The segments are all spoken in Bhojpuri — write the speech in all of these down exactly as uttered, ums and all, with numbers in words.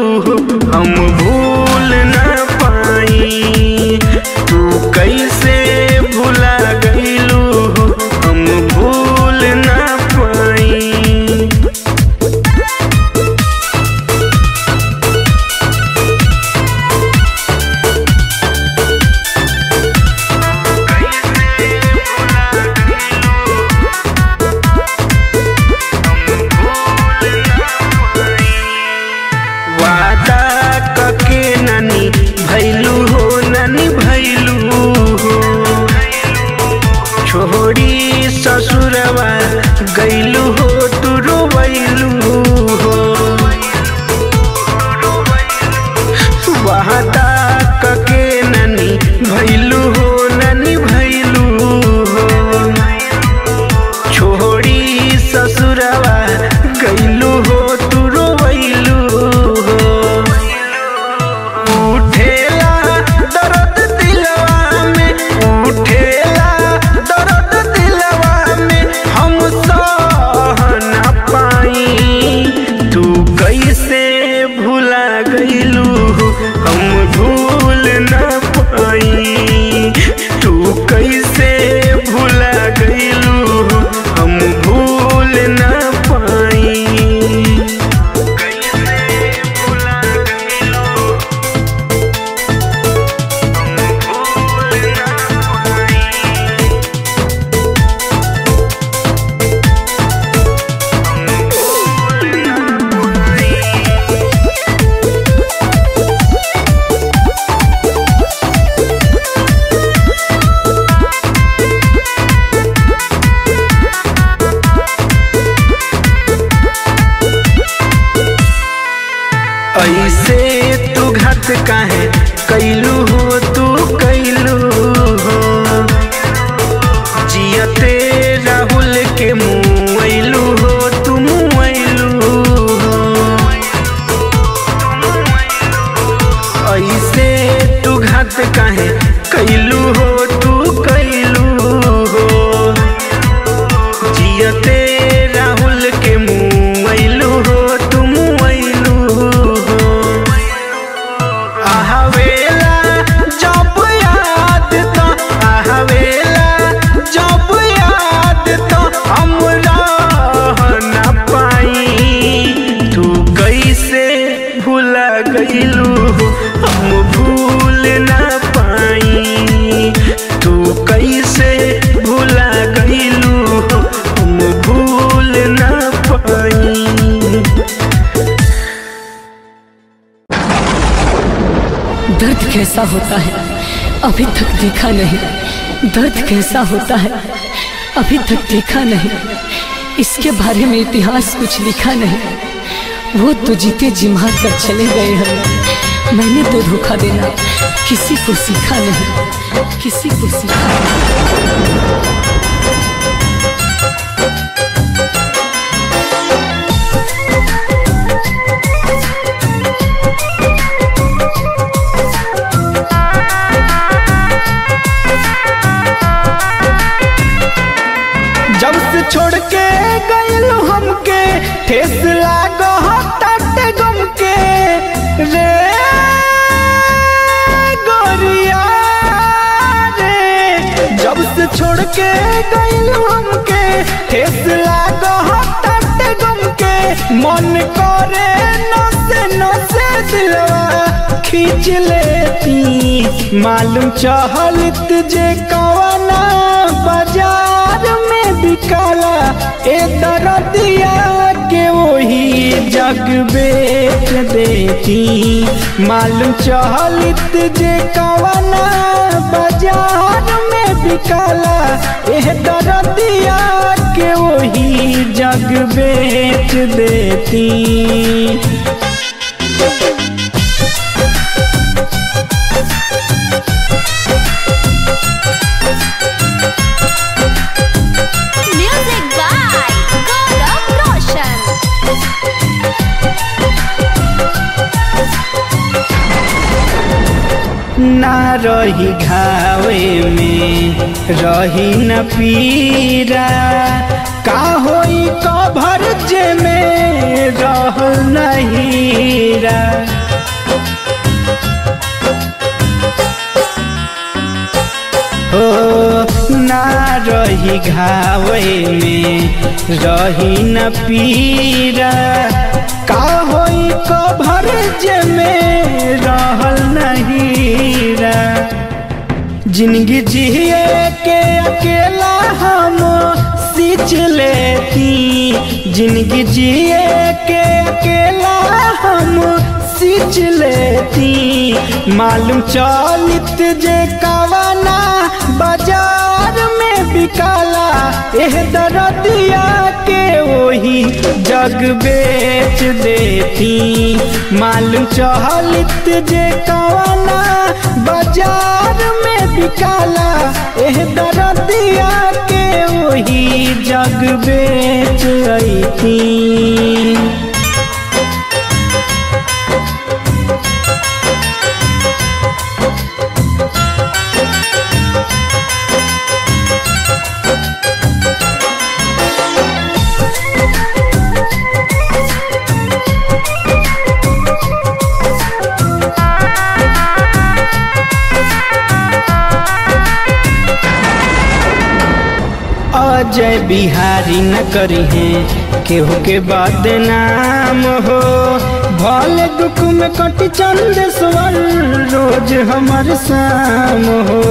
हम भूल न पाई। तू कैसे भुला गईलू हम भूल न पाई। वादा कके नानी भैलू हो नानी भैलू हो। छोड़ी ससुरवा गईलू हो तू रोवैलू हो। वादा कके नानी भैलू हो नानी भैलू हो। छोड़ी ससुरवा गईलू हो तू रोवैलू हो। उठेला दर्द दिलवा में, उठेला दर्द दिलवा में, हम सह न पाई। तू कैसे भुला गईलू हम भूल न पाई। तू कैसे भुला गईलू हम भूल न पाई। ऐसे तू घात काहे कैलू हो तू कैलू हो। जियते राहुल के मुँलू हो तू मुँलू हो। ऐसे तू घात काहे कैलू हो तू कैलू हो। जियते राहुल के मुँलू हो तू मुँलू हो। आहवेला जब याद तो, आहवेला जब याद तो हम रह न पाई। तू कैसे भुला गईलू हम भूल न पाई। तू कैसे भुला गईलू हम भूल न पाई। दर्द कैसा होता है अभी तक देखा नहीं। दर्द कैसा होता है अभी तक देखा नहीं। इसके बारे में इतिहास कुछ लिखा नहीं। वो तो जीते जी मार कर चले गए हैं। मैंने तो धोखा देना किसी को सीखा नहीं, किसी को सीखा नहीं। जब से छोड़ के गईलू हमके ठेस लागो हटाते गम के रे गोरिया रे। जब से छोड़ के गईलू हमके ठेस लागो हटाते गम के। मन करे नसे नसे दिलवा खींच लेती। मालूम चहलत जे कवना बाजार में बिकाला ए दरदिया के वही जग बेच देती। मालूम चहलत जे कवना बाजार में बिकाला ए दरदिया के वही जग बेच देती। Music by Gaurav Roshan। ना रही घावे में रही न पीरा। का होई कभर जे में रह नहीं रा। ना रही घावे में रही न पीरा का होई कभर जे में रहल नहीं रा जिंदगी जिए के अकेला हम सींच लेती जिंदगी जिए के अकेला हम सींच लेती मालूम चलित जे कवना बाजार में बिकाला एह दरदिया के वही जग बेच देती मालूम चलित जे कवना बाजार में बिकाला एह दरदिया के वही जग बेच अईती। अजय बिहारी न करी है केहू के बदनाम हो भले दुख में कटी चंदेश्वर रोज हमर शाम हो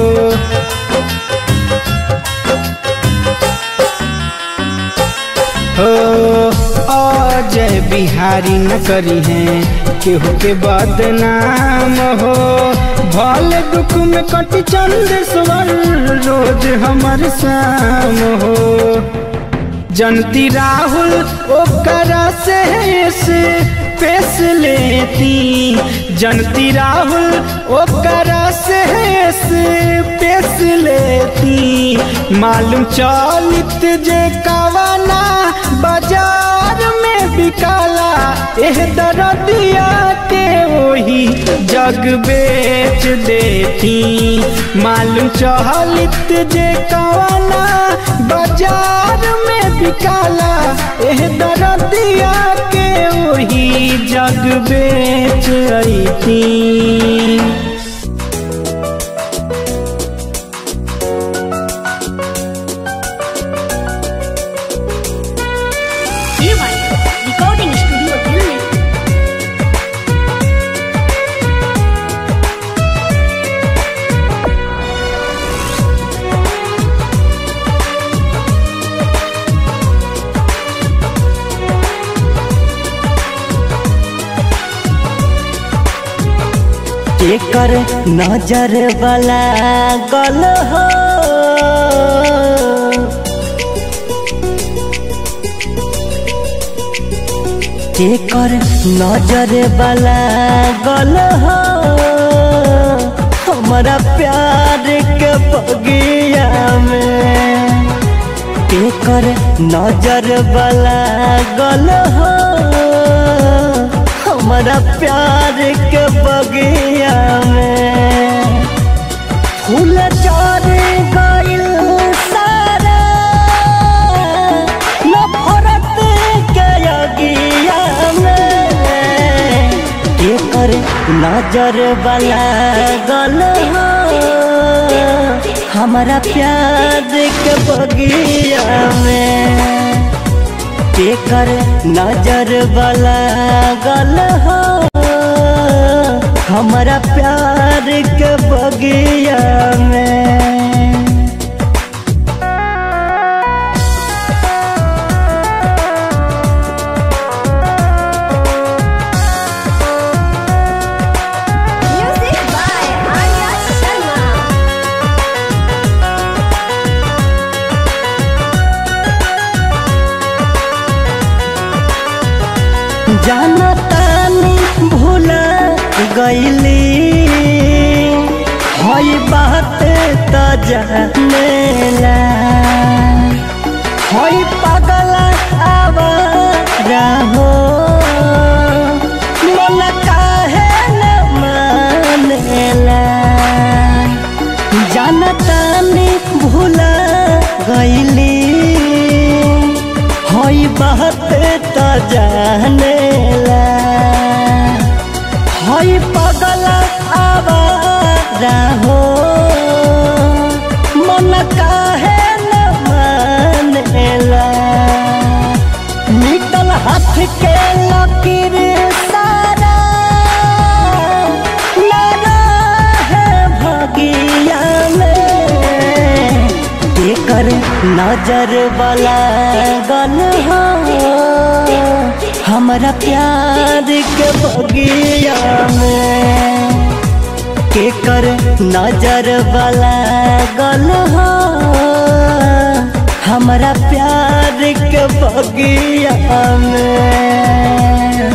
हो अजय बिहारी न करी है केहू के बदनाम हो भले दुख में कटी चंदेश्वर रोज हमर शाम हो जनती राहुल ओकरा से पेश लेती जनती राहुल ओकरा से पेश लेती मालूम चलित जे कवना बाजार में बिकाला एह दरदिया के वही जग बेच देती मालूम चलित जे कवना बाजार में बिकाला एह दरदिया के वही जग बेच अईती। Recording studio Delhi. केकर नजर वाला गल हो केकर नजर वाला गल हो हमारा प्यार के बगिया में केकर नजर वाला गल हो हमारा प्यार के बगिया में फूल चार गइल सारा नफरत के अगिया में केकर नजर वाला गल हो हमारा प्यार के बगिया में केकर नजर वाला गल हो हमारा प्यार के बगिया में। Music by Arya Sharma. जाना तानी भूला गईली हई बात त जानेला हई पागल आवारा हो मन काहे न मानेला जाना तानी भूला गईली हई बात त जानेला हई पागल आवारा हो मन काहे न मानेला निकल हाथ के लकीर सारा ना है भगिया में तेकर नजर वाला गल हो हमारा प्यार के बगिया में केकर नजर वाला गल हो हमारा प्यार के बगिया में।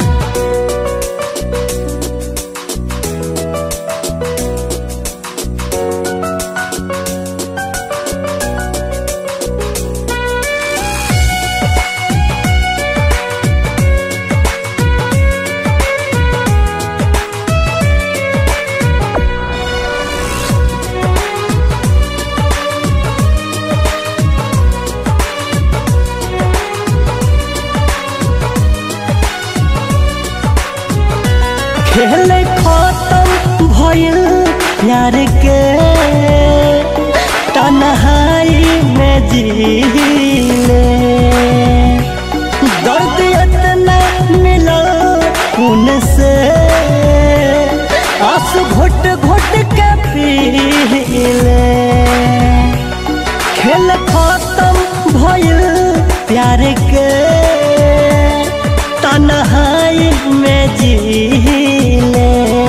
खेल खत्म भइल प्यार के तन्हाई में जीले दर्द इतना मिला उनसे आंसू घुट घुट के पीले खेल खत्म भइल प्यार के तन्हाई में जीले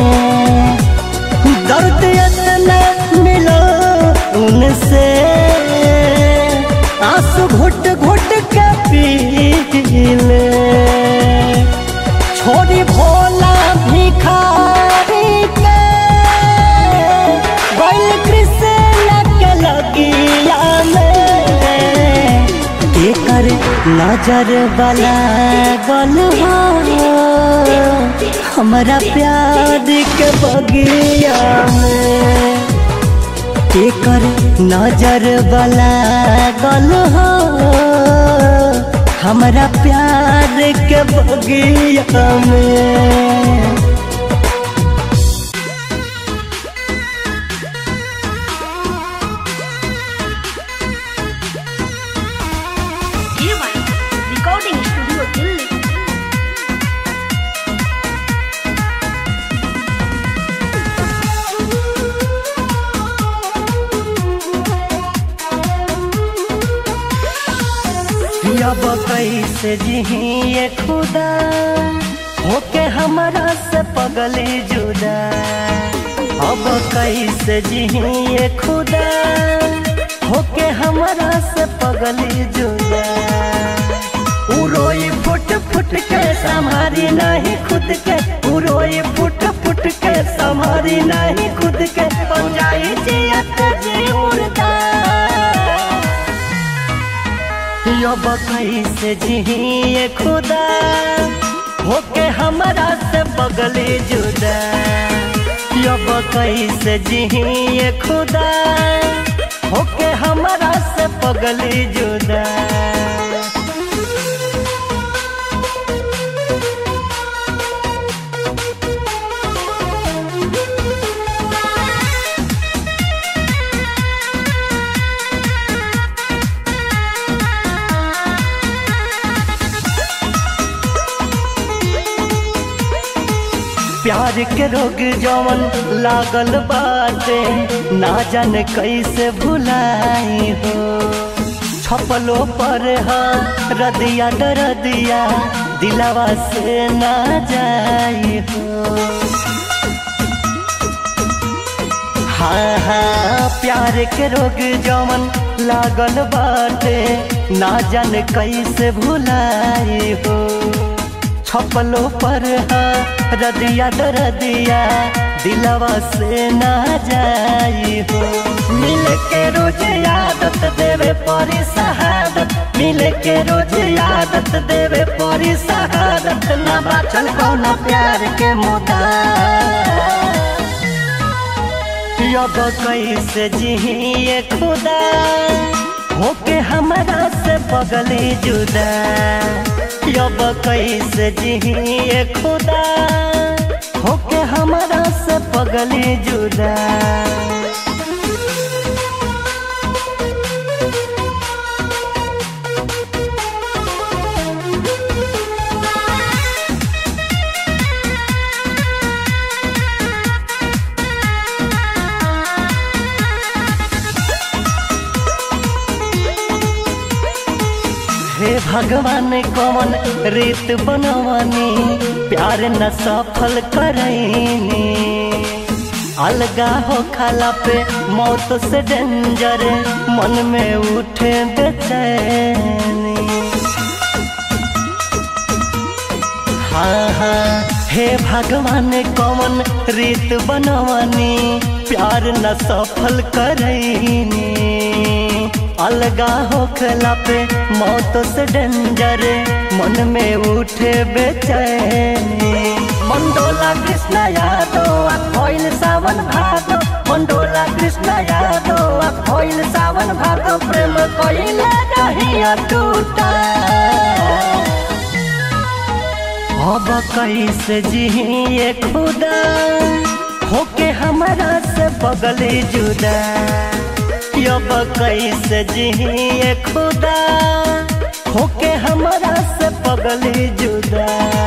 दर्द इतना मिलो उनसे आंसू घुट घुट के पीले छोड़ी भोला भिखारी के बैल कृष्ण के लगिया में केकर नजर वाला गल हो हमारा प्यार के बगिया में केकर नजर वाला गल हो हमारा प्यार के बगिया में। Recording studio Delhi. अब कैसे जिए खुदा होके हमारा से पगली जुदा अब कैसे जिए खुदा होके हमारा से पगली जुदा उरोई फुट फुट के संभारी नहीं खुद के उरोई फुट फुट के संभारी नहीं खुद के पंजाई जियत जी उड़दा अब कैसे जिए खुदा होके हमारा से बगली जुदा अब कैसे जिए खुदा होके हमारा से बगली जुदा प्यार के रोग जवन लागल बाटे ना जान कैसे भुलाई हो छपलो पर हाँ रदिया डरदिया दिलावा से ना जाई हो हाँ हाँ प्यार के रोग जवन लागल बाटे ना जान कैसे भुलाई हो छपलो पर हाँ रदिया दरदिया दिलवा से ना जाई हो मिल के रोज आदत देवे परी शहादत मिल के रोज आदत देवे परी शहादत ना बाचल कौना प्यार के मुदा अब कैसे जिए खुदा होके हमारा से बगली जुदा अब कैसे जिए खुदा होके हमारा से बगली जुदा भगवान कौन रीत बनवानी प्यार न सफल करैनी अलगा हो खाला पे मौत से डेंजर मन में उठे बेचैनी हाँ हाँ हे भगवान कौन रीत बनवानी प्यार न सफल करैनी अलगा हो खला पे मौत से डेंजर मन में उठे बेचैनी मंडोला कृष्ण यादव भइल सावन भादो मंडोला कृष्ण यादव भइल सावन भादो प्रेम कइले नहीं टूटा अब कैसे जिए खुदा होके हमारा से बगली जुदा अब कैसे जिए खुदा होके हमारा से बगली जुदा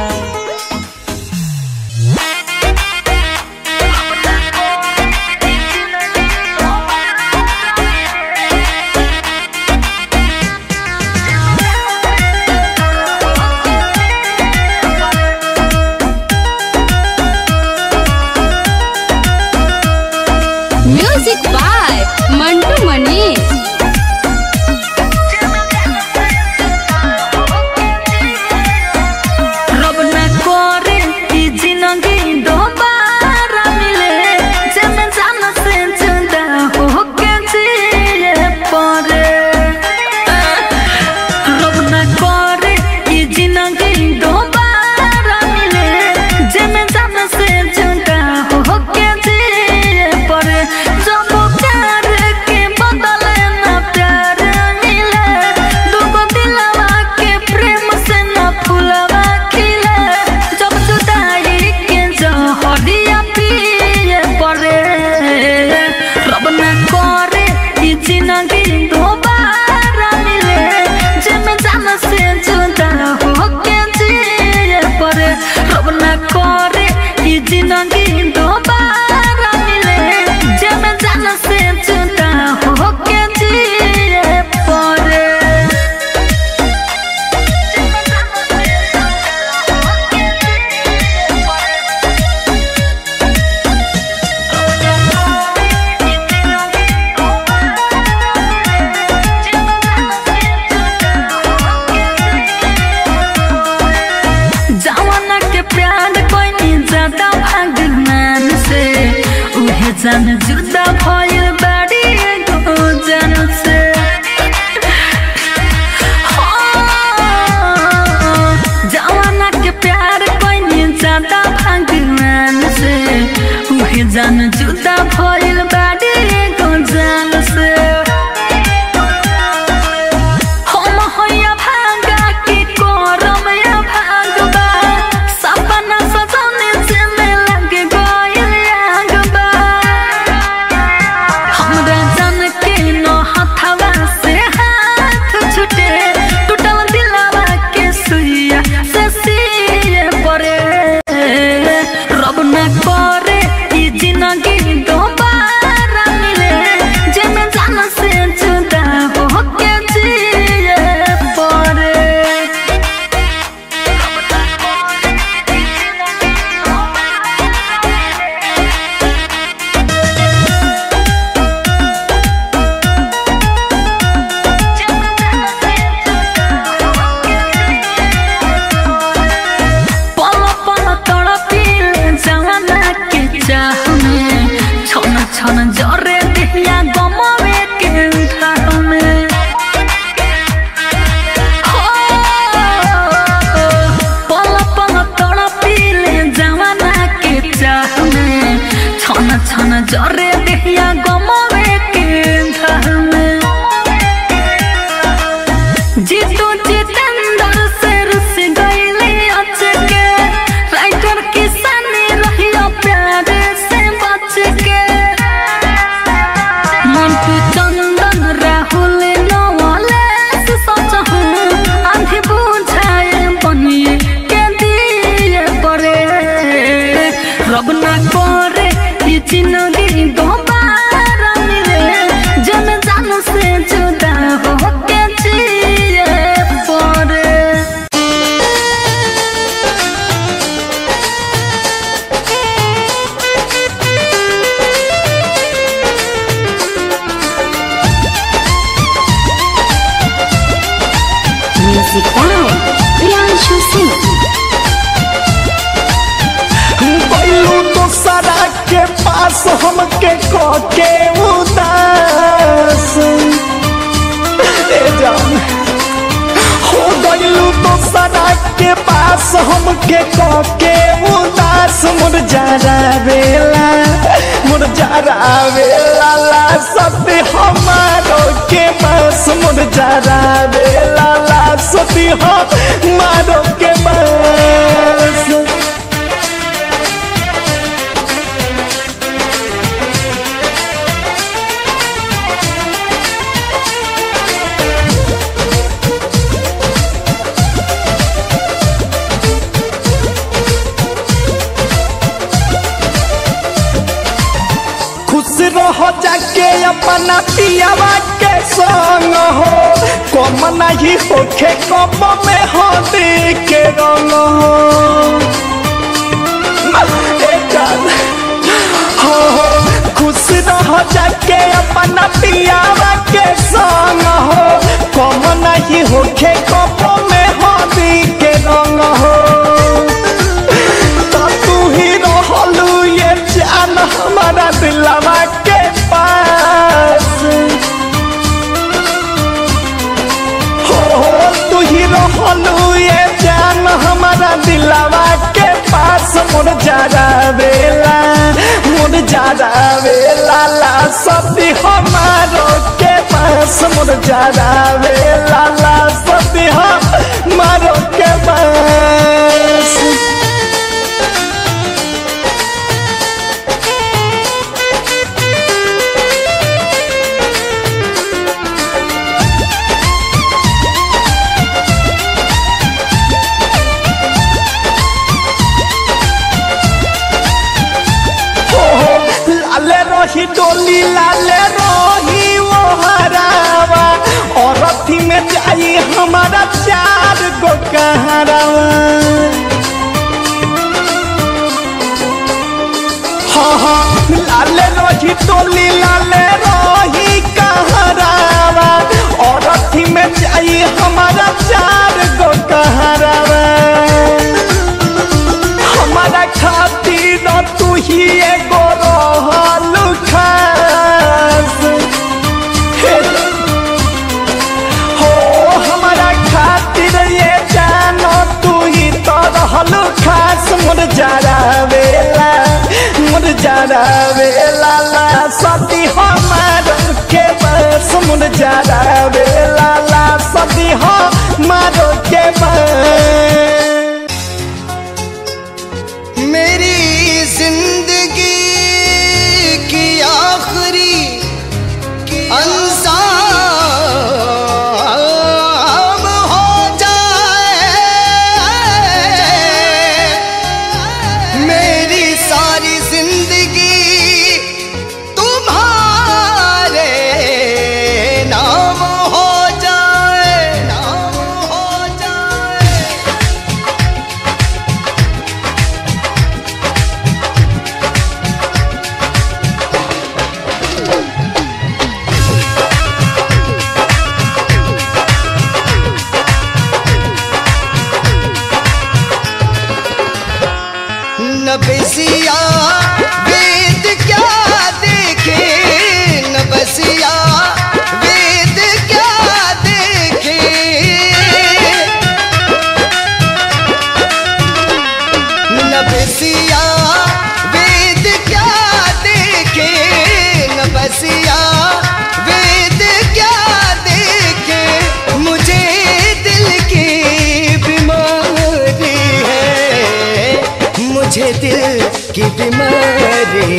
म्यूजिक बाय मंटू मनीष। रब न करे ई जिंदगी दोबारा मिले जब जान से जुदा होके जिए पड़े रब न करे ई जिंदगी दोबारा मिले जब जान से जुदा होके जिए पड़े जब प्यार के बदले न प्यार मिले दुगो दिलवा के प्रेम से न फूलवा खिले जब जुदाई के जहरिया पिए पड़े रब न करे ई जिंदगी दोबारा मिले जब जान से जुदा होके जिए पड़े रब न करे ई जिंदगी दोबारा मिले जब जान से जुदा होके जिए पड़े जवाना के प्यार कोई नहीं ज्यादा भगवान से उहे जान जुदा भइल बाड़ी एगो जान से जवाना के प्यार कोई नहीं ज्यादा भगवान से उहे जान जुदा भइल बाड़ी एगो जान से हम होया भागा की करम या भागबा सपना सजने से में लग गइल आगबा हमरा जान के न हथवा से हाथ छूटे टूटल दिलवा के सुइया से सिए पड़े रब न करे ई जिंदगी दोबारा मिले जब जान से जुदा होके जिए पड़े पल पल तड़पिले जवाना के चाह में छन छन जरे दिया गमवे के घर में हो पल पल तड़पिले जवाना के चाह में छन छन जरे दिया गमवे के घर में जीतू जितेंद्र से रुस गईले अचके राइटर किसानी रहियो प्यार से बच के मंटू चंदन राहुल नवले से सोचहूं आंधी बुझाए बनिए के दिए पड़े रब न करे ई जिंदगी दोबारा मिले जब जान से जुदा होके जिए पड़े हमके के उदास मुरझारा बेला मुरझारा बेला ला सती हमारो के बस मुरझारा बेला ला सती हमारो के बस। खुश रहो जाके अपना पियावा के संग हो कम नहीं होखे कम में हो के रंग हो हो खुश रहो जाके अपना पियावा के संग हो कम नहीं होखे कम में हो के रंग हो। तो तू ही रहलू ये जान हमारा दिलवा के पास हो हो तू ही रहलू ये जान हमारा दिलवा के पास मुरझारा बेला मुरझारा बेला ला सती हमारो के पास मुरझारा बेला ला सती हमारो के पास। लाले रोही डोली लाले रोही वो हरावा और अथी में जाई हमारा चार गो कहरावा। हाँ हाँ लाले रोही डोली लाले रोही कहरावा और अथी में जाई हमारा चार गो कहरावा। हमारा खातिर तू ही एगो रहलू खास हो हमारा खातिर ये जानो तू ही तो रहलू खास मुरझारा बेला मुरझारा बेला ला सती हमारो के बस मुरझारा बेला ला सती हमारो के बस। मेरी जिंदगी की आखिरी अंजाम हो जाए मेरी सारी जिंदगी तुम्हारे नाम हो जाए नाम हो जाए। न बसिया वेद क्या देखे न बसिया वेद क्या देखे न बसिया वेद क्या देखे न बसिया वेद क्या देखे। मुझे दिल की बीमारी है मुझे दिल की बीमारी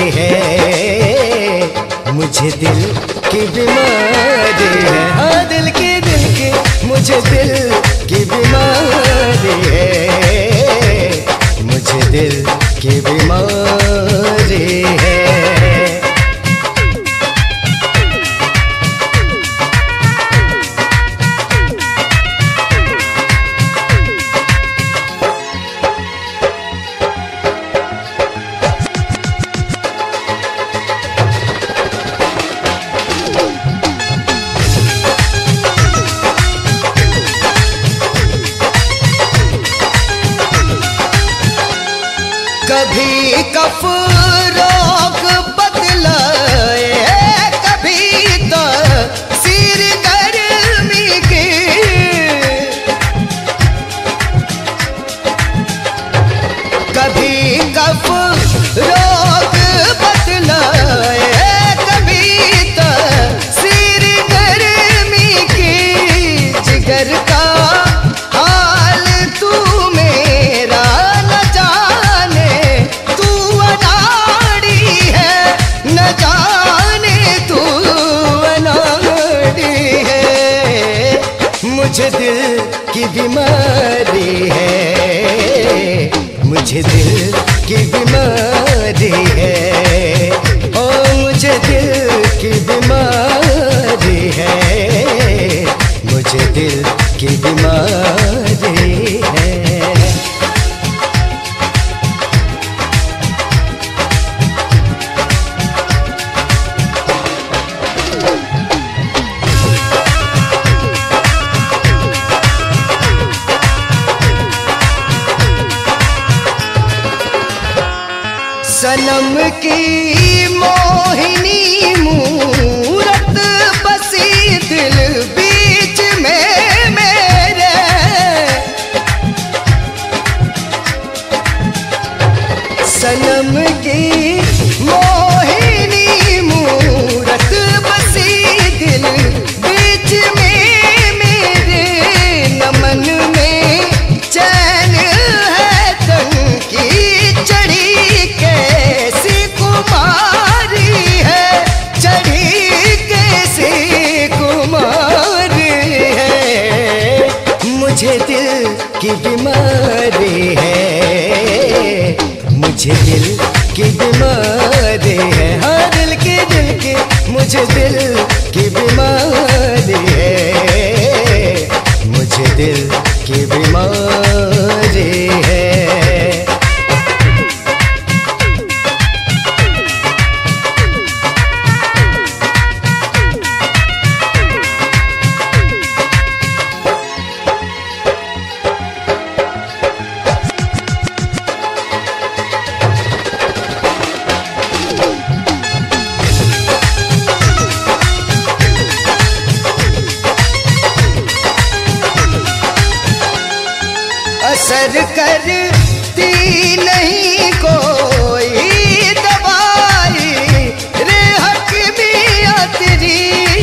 है मुझे दिल की बीमारी है। हाँ दिल की दिल की मुझे दिल की बीमारी है मुझे दिल की बीमारी है। कभी कफरों बीमारी है, मुझे दिल की बीमारी है, ओ मुझे दिल की बीमारी है, मुझे दिल की बीमारी है। सनम की मोहिनी मूरत बसी दिल बीच में मेरे, सनम की मोहिनी मूरत बसी दिल बीच में मेरे, नमन में चैन है तन की चढ़ी कैसी कुमारी है, चढ़ी कैसी कुमारी है, मुझे दिल की बीमारी है, मुझे दिल की बीमारी है, हाँ दिल की दिल की मुझे दिल की बीमारी है, मुझे दिल की बीमारी है। असर करती नहीं कोई दवाई रे हकीमिया तेरी,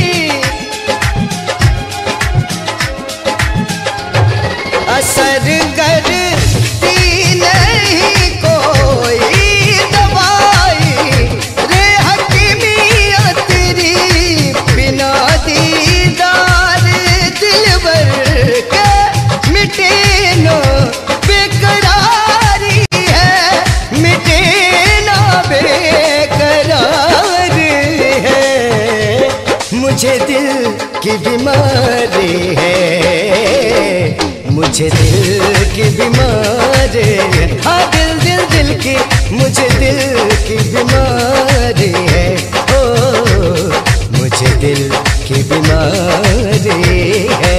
असर करती नहीं कोई दवाई रे हकीमिया तेरी, बिना दीदार दिलबर के मिटे ना बेकरारी है, मिटे ना बेकरारी है, मुझे दिल की बीमारी है, मुझे दिल की बीमारी है, हाँ दिल दिल दिल की मुझे दिल की बीमारी है, ओ मुझे दिल की बीमारी है।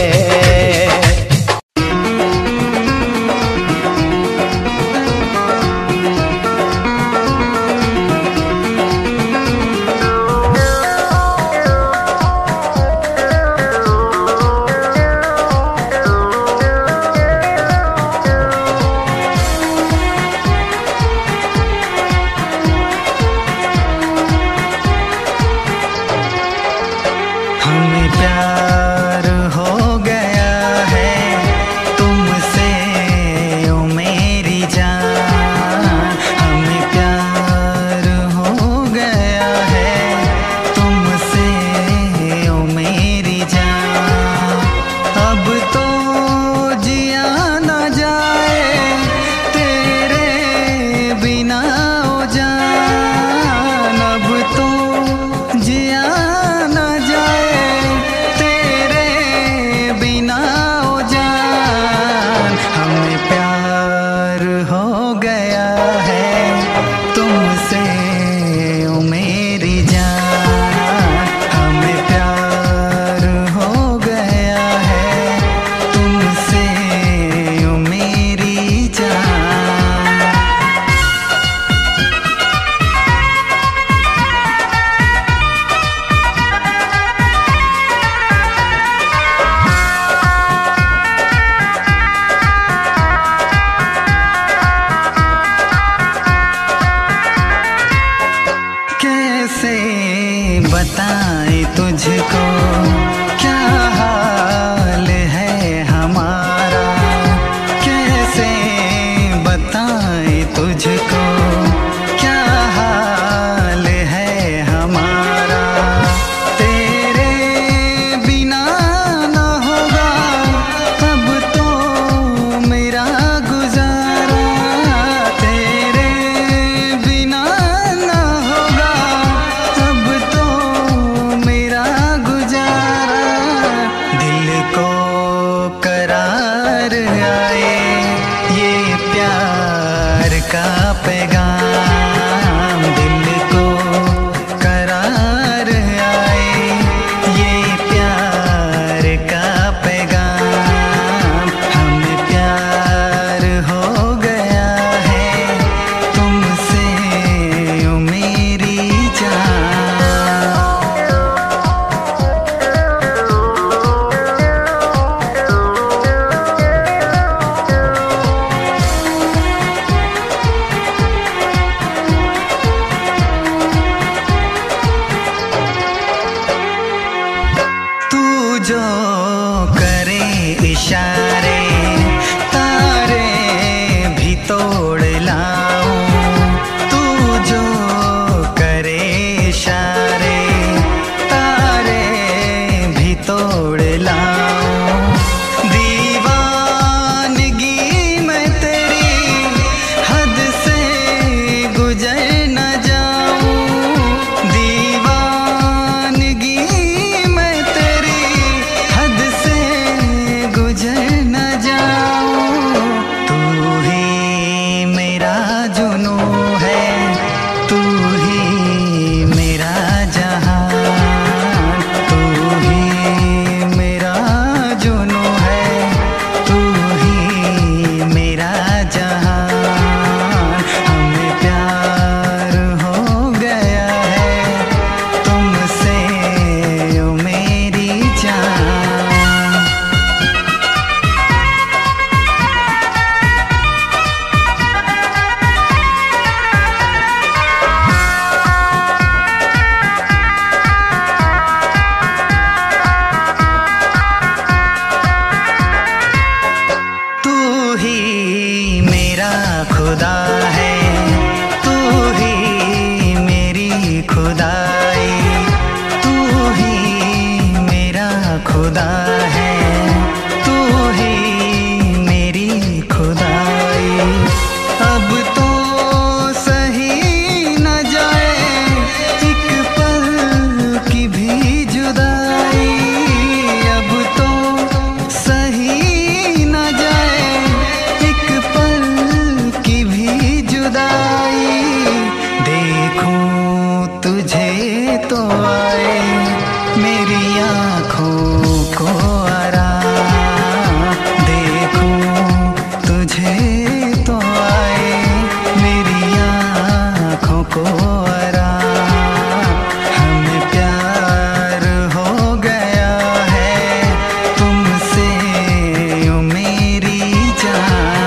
देखूं तुझे तो आए मेरी आँखों को आराम, देखूं तुझे तो आए मेरी आँखों को आराम। हमें प्यार हो गया है तुमसे ओ मेरी जान।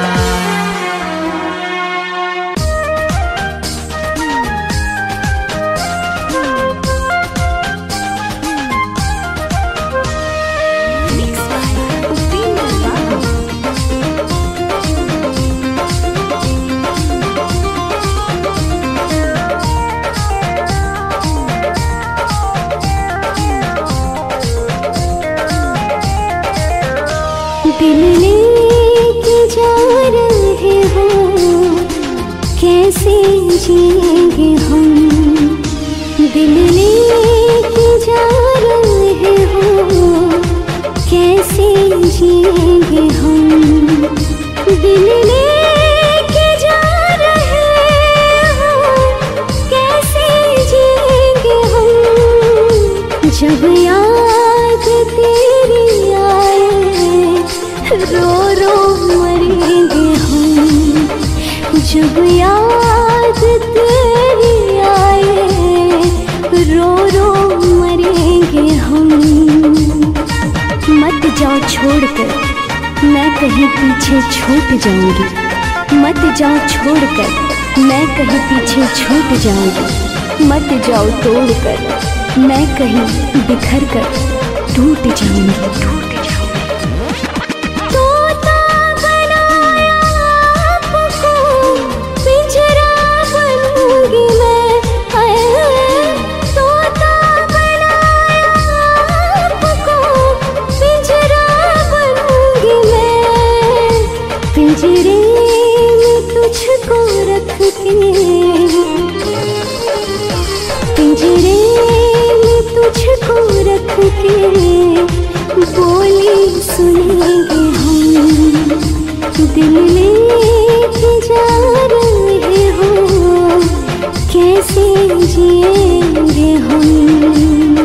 दिल लेके जा रहे हो कैसे जिएंगे हम, दिल लेके जा रहे हो कैसे जिएंगे हम, दिल लेके जा रहे हो कैसे जिएंगे हम। जब याद तेरी आए रो रो मरेंगे हम, जब याद तेरी आए रो रो मरेंगे हम। मत जाओ छोड़कर मैं कहीं पीछे छूट जाऊंगी, मत जाओ छोड़कर मैं कहीं पीछे छूट जाऊंगी, मत जाओ तोड़कर मैं कहीं बिखर कर टूट जाऊंगी, टूट पिंजरे में तुझको रख के, पिंजरे में तुझको रख के बोली सुनेंगे हम। दिल लेके जा रहे हो कैसे जिएंगे हम।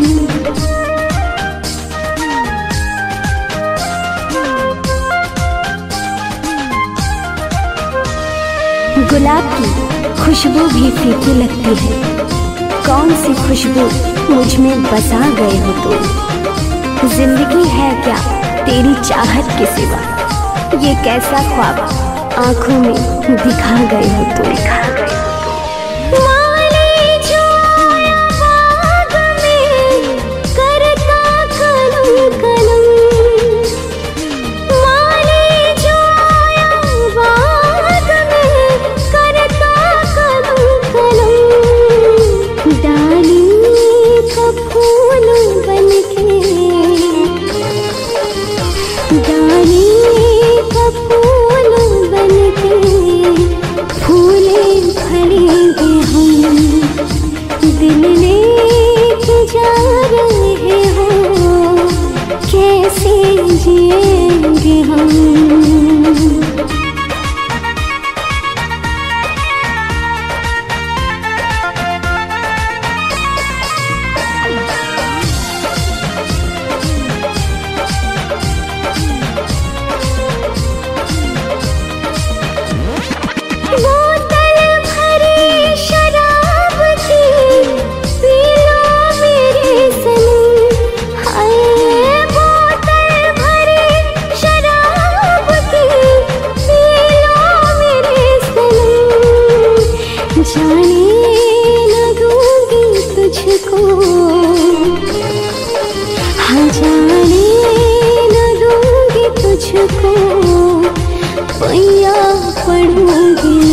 गुलाब की खुशबू भी फीकी लगती है, कौन सी खुशबू मुझ में बसा गए हो तुम। जिंदगी है क्या तेरी चाहत के सिवा, ये कैसा ख्वाब आंखों में दिखा गए हो तुम, दिखा गए हो तुम। माली जो बाग में करता कलम कलम, माली जो बाग में करता कलम कलम, डाली का फूल बनके, डाली का फूल बनके फूले फलेंगे हम। दिल लेके जा रहे हो कैसे जिएंगे हम। बोतल भरी शराब की पी लो मेरे सनम, हाय बोतल भरी शराब की पी लो मेरे सनम। जाने न दूंगी तुझको, हाँ जाने न दूंगी तुझको, पैया पढ़ूंगी